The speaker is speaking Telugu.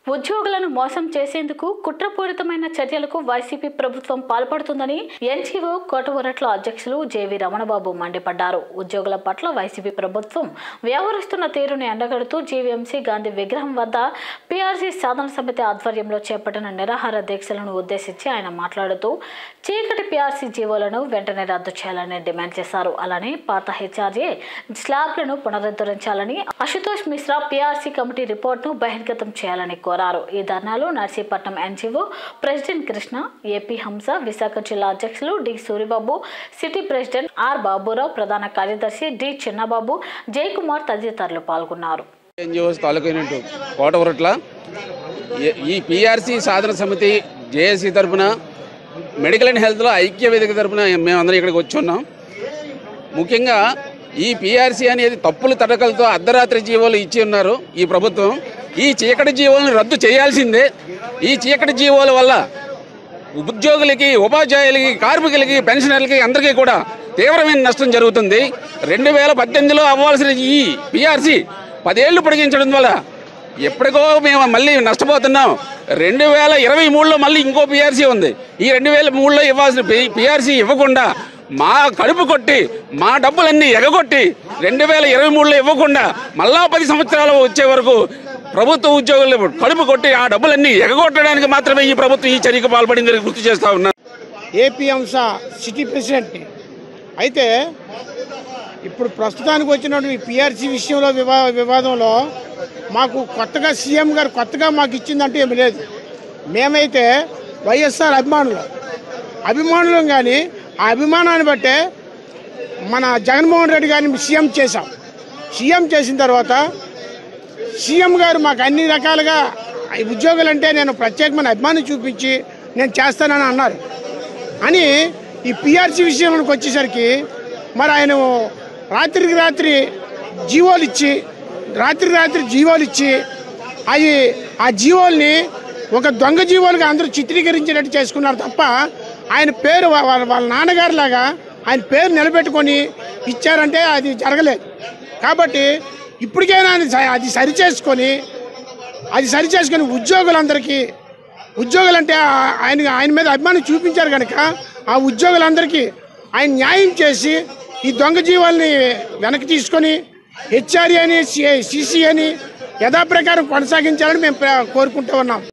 ఉద్యోగులను మోసం చేసేందుకు కుట్రపూరితమైన చర్యలకు వైసీపీ ప్రభుత్వం పాల్పడుతుందని ఎన్జీఓ కోటవరట్ల అధ్యక్షులు జేవి రమణబాబు మండిపడ్డారు. ఉద్యోగుల పట్ల వైసీపీ ప్రభుత్వం వ్యవహరిస్తున్న తీరును ఎండగడుతూ జీవీఎంసీ గాంధీ విగ్రహం వద్ద పీఆర్సీ సాధన సమితి ఆధ్వర్యంలో చేపట్టిన నిరాహార దీక్షలను ఉద్దేశించి ఆయన మాట్లాడుతూ చీకటి పీఆర్సీ జీవోలను వెంటనే రద్దు చేయాలని డిమాండ్ చేశారు. అలానే పాత హెచ్ఆర్ఏ స్లాబ్లను పునరుద్ధరించాలని, అశుతోష్ మిశ్రా పీఆర్సీ కమిటీ రిపోర్టును బహిర్గతం చేయాలని కోరారు. ఈ ధర్నాలో Narsipatnam NGO president Krishna, AP Hamsa, Visakha జిల్లా అధ్యక్షులు D Suribabu, city president R Baburao, ప్రధాన కార్యదర్శి డి చిన్నబాబు, జయకుమార్ తదితరులు పాల్గొన్నారు. ఈ పీఆర్సీ సాధన సమితి జేఏసీ తరఫున మెడికల్ అండ్ హెల్త్లో ఐక్య వేదిక తరఫున మేమందరం ఇక్కడికి వచ్చి ఉన్నాం. ముఖ్యంగా ఈ పీఆర్సీ అనేది తప్పులు తడకలతో అర్ధరాత్రి జీవోలు ఇచ్చి ఉన్నారు ఈ ప్రభుత్వం. ఈ చీకటి జీవోలను రద్దు చేయాల్సిందే. ఈ చీకటి జీవోల వల్ల ఉద్యోగులకి, ఉపాధ్యాయులకి, కార్మికులకి, పెన్షనర్లకి అందరికీ కూడా తీవ్రమైన నష్టం జరుగుతుంది. 2018లో అవ్వాల్సిన ఈ పీఆర్సీ 10 ఏళ్లు పొడిగించడం వల్ల ఎప్పటికో మేము మళ్ళీ నష్టపోతున్నాం. 2023లో మళ్ళీ ఇంకో పీఆర్సీ ఉంది. ఈ 2003లో ఇవ్వాల్సిన పీఆర్సీ ఇవ్వకుండా మా కడుపు కొట్టి, మా డబ్బులన్నీ ఎగగొట్టి 2023లో ఇవ్వకుండా మళ్ళా 10 సంవత్సరాలు వచ్చే వరకు ప్రభుత్వ ఉద్యోగులు కడుపు కొట్టి ఆ డబ్బులన్నీ ఎగగొట్టడానికి మాత్రమే ఈ ప్రభుత్వం ఈ చర్యకు పాల్పడిందని గుర్తు చేస్తా ఉన్నా. ఏపీ హంస సిటీ ప్రెసిడెంట్. అయితే ఇప్పుడు ప్రస్తుతానికి వచ్చినటువంటి పీఆర్సీ విషయంలో వివాదంలో మాకు కొత్తగా సీఎం గారు కొత్తగా మాకు ఇచ్చిందంటూ ఏమి లేదు. మేమైతే వైఎస్ఆర్ అభిమానులం కానీ ఆ అభిమానాన్ని బట్టే మన జగన్మోహన్ రెడ్డి గారిని సీఎం చేశాం. సీఎం చేసిన తర్వాత సీఎం గారు మాకు అన్ని రకాలుగా ఉద్యోగులంటే నేను ప్రత్యేకమైన అభిమానం చూపించి నేను చేస్తానని అన్నారు. అని ఈ పీఆర్సీ విషయంలోకి వచ్చేసరికి మరి ఆయన రాత్రికి రాత్రి జీవోలు ఇచ్చి అవి ఆ జీవోల్ని ఒక దొంగ జీవోలుగా అందరూ చిత్రీకరించినట్టు చేసుకున్నారు తప్ప ఆయన పేరు వాళ్ళ నాన్నగారు లాగా ఆయన పేరు నిలబెట్టుకొని ఇచ్చారంటే అది జరగలేదు. కాబట్టి ఇప్పటికైనా అది సరిచేసుకొని ఉద్యోగులంటే ఆయన మీద అభిమానం చూపించారు కనుక ఆ ఉద్యోగులందరికీ ఆయన న్యాయం చేసి ఈ దొంగ జీవాల్ని వెనక్కి తీసుకొని హెచ్ఆర్ఏ అని, సిసి అని యథాప్రకారం కొనసాగించాలని మేము కోరుకుంటూ ఉన్నాం.